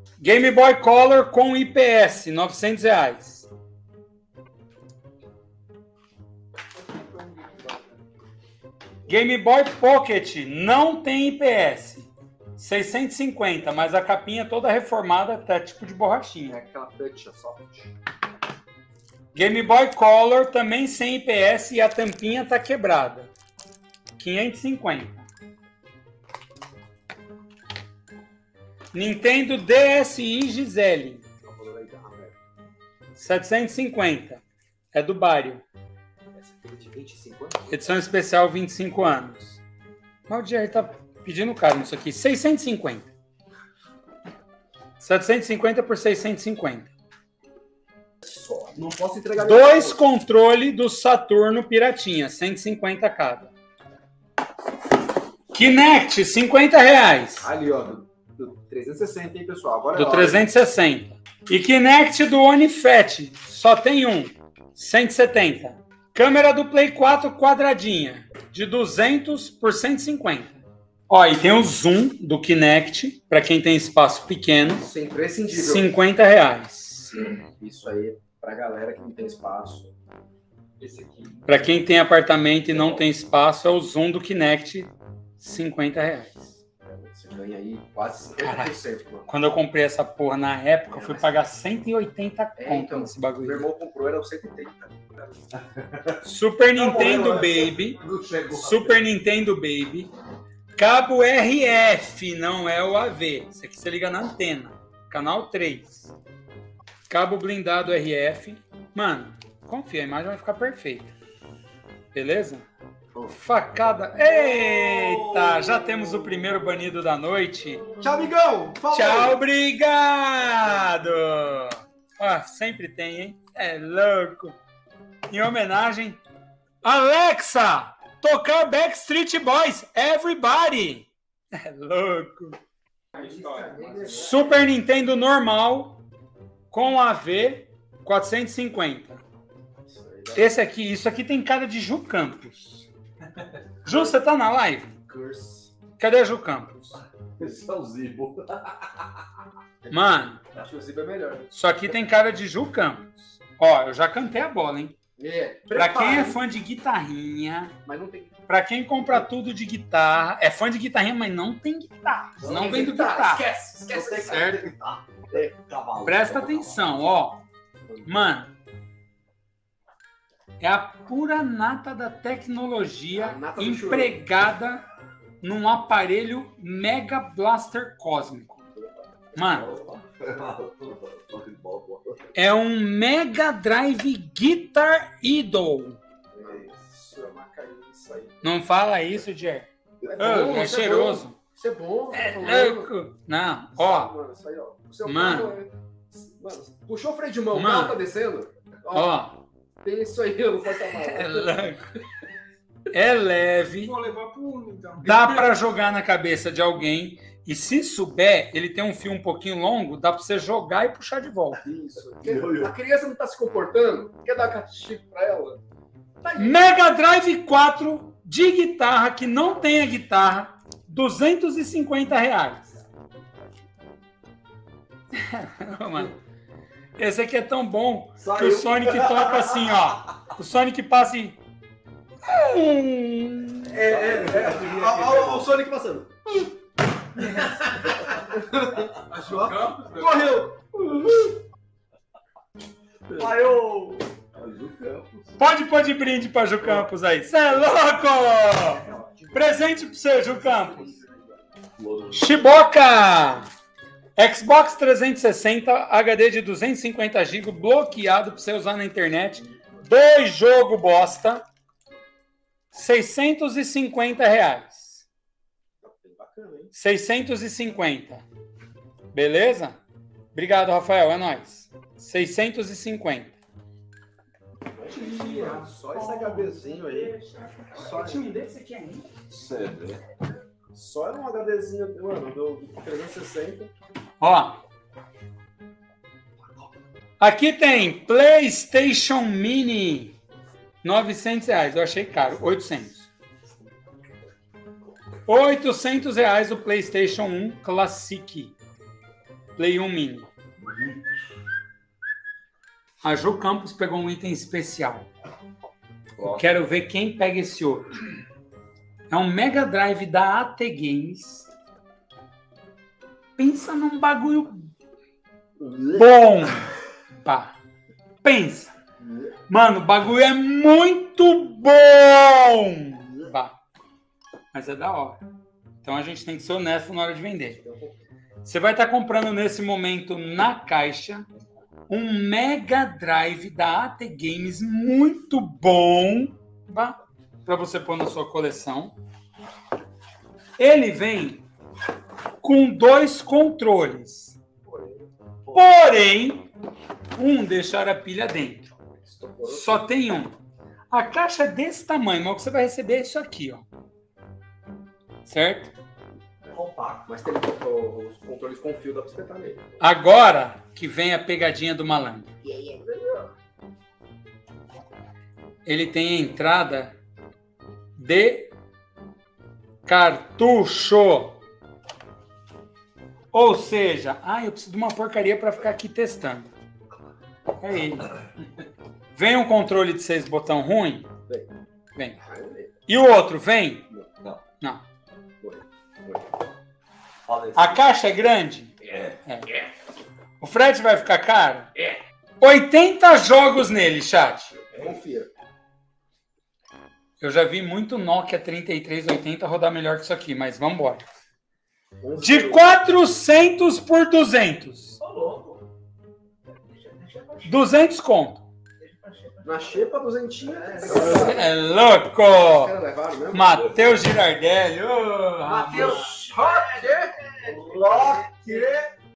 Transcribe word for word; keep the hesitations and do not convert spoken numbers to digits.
Game Boy Color com I P S, novecentos reais. Game Boy Pocket não tem I P S, seiscentos e cinquenta, mas a capinha toda reformada, tá tipo de borrachinha. É aquela touch soft. Game Boy Color também sem I P S e a tampinha tá quebrada, quinhentos e cinquenta. Nintendo D S i Gisele, setecentos e cinquenta. É do Bario. Essa aqui é de vinte e cinco anos? Edição especial vinte e cinco anos. Mas o Jerry tá pedindo caro nisso aqui. seiscentos e cinquenta. setecentos e cinquenta por seiscentos e cinquenta. Só. Não posso entregar. Dois controles do Saturno Piratinha, cento e cinquenta cada. Kinect, cinquenta reais. Ali, ó, do, do trezentos e sessenta, hein, pessoal? Agora Do é hora. trezentos e sessenta. E Kinect do Onifat, só tem um, cento e setenta. Câmera do Play quatro quadradinha, de duzentos por cento e cinquenta. Ó, e tem o zoom do Kinect, para quem tem espaço pequeno, Isso é imprescindível. cinquenta reais. Isso aí, pra galera que não tem espaço. Esse aqui. Para quem tem apartamento e não tem espaço, é o zoom do Kinect, cinquenta reais. Você ganha aí quase cinquenta por cento, mano. Quando eu comprei essa porra na época, eu fui pagar cento e oitenta É, conto então, nesse meu bagulho. irmão comprou, era o cento e trinta. Super Não, Nintendo morreu, Baby. Não chegou. Super Nintendo Baby. Cabo R F, não é o A V. Isso aqui você liga na antena. Canal três. Cabo blindado R F. Mano, confia, a imagem vai ficar perfeita. Beleza? Facada. Eita, já temos o primeiro banido da noite. Tchau, amigão. Falou. Tchau, obrigado. Ah, sempre tem, hein? É louco. Em homenagem, Alexa, tocar Backstreet Boys, Everybody. É louco. Super Nintendo normal com A V quatrocentos e cinquenta. Esse aqui, isso aqui tem cara de Ju Campos. Ju, você tá na live? Curse. Cadê a Ju Campos? Esse é o Zibo. Mano, Acho que o Zibo é melhor. isso aqui tem cara de Ju Campos. Ó, eu já cantei a bola, hein? É, Pra quem é prepara, fã de guitarrinha, mas não tem. pra quem compra tudo de guitarra, é fã de guitarrinha, mas não tem guitarra. Não, tem vem do guitarra. guitarra. Esquece, esquece. Tá certo? Guitarra. É, cavalo. Presta atenção, ó. Mano, é a pura nata da tecnologia A nata do empregada num aparelho Mega Blaster cósmico. Mano, é um Mega Drive Guitar Idol. Isso, é uma carinha isso aí. Não fala isso, Jerry. É, Ah, bom, é isso cheiroso. bom. Isso é bom. É tá falando. louco. Não, ó, Mano, isso aí, ó. O seu Mano. carro é- Mano, puxou o freio de mão, o Mano. carro tá descendo. ó. Tem isso aí, eu não posso falar. É louco. É leve. Vou levar pro Uno, então. Dá pra jogar na cabeça de alguém. E se souber, ele tem um fio um pouquinho longo, dá pra você jogar e puxar de volta. Isso. A criança não tá se comportando, quer dar castigo pra ela? Tá aí. Mega Drive quatro de guitarra, que não tem a guitarra, duzentos e cinquenta reais. Mano, esse aqui é tão bom que Saiu. o Sonic toca assim, ó. O Sonic passa e... Hum. É, é, é. Olha o Sonic passando. Achou? Correu! Saiu! Pode pôr de brinde pra Ju Campos aí. Cê é louco! Presente pra você, Ju Campos. Chiboca! Xbox trezentos e sessenta, H D de duzentos e cinquenta gigas, bloqueado pra você usar na internet. Dois jogo bosta. seiscentos e cinquenta reais. seiscentos e cinquenta. Beleza? Obrigado, Rafael. É nóis. seiscentos e cinquenta. Só esse HDzinho aí. Só, um desse aqui ainda? só era um HDzinho, mano, do trezentos e sessenta. Ó. Aqui tem PlayStation Mini. novecentos reais. Eu achei caro. oitocentos. oitocentos reais o PlayStation um Classic. Play um Mini. A Ju Campos pegou um item especial. Eu quero ver quem pega esse outro. É um Mega Drive da A T Games. Pensa num bagulho bom. Pá. Pensa. Mano, o bagulho é muito bom. Pá. Mas é da hora. Então a gente tem que ser honesto na hora de vender. Você vai estar comprando nesse momento na caixa um Mega Drive da A T Games muito bom, tá? Para você pôr na sua coleção. Ele vem com dois controles. Porém, um deixar a pilha dentro. Só tem um. A caixa é desse tamanho, mas o que você vai receber é isso aqui, ó. Certo? Compacto, mas tem os controles com fio, dá pra espetar nele. Agora que vem a pegadinha do malandro. Ele tem a entrada de cartucho. Ou seja, ah, eu preciso de uma porcaria para ficar aqui testando. É ele. Vem um controle de seis botão ruim? Vem. E o outro, vem? Não. Não. A caixa é grande? É. é. O frete vai ficar caro? É. oitenta jogos nele, chat. Confia. Eu já vi muito Nokia trinta e três oitenta rodar melhor que isso aqui, mas vamos embora. De quatrocentos por duzentos. duzentos conto. Na xepa, duzentinho. É louco! Matheus Girardelli. Oh, Matheus Roque!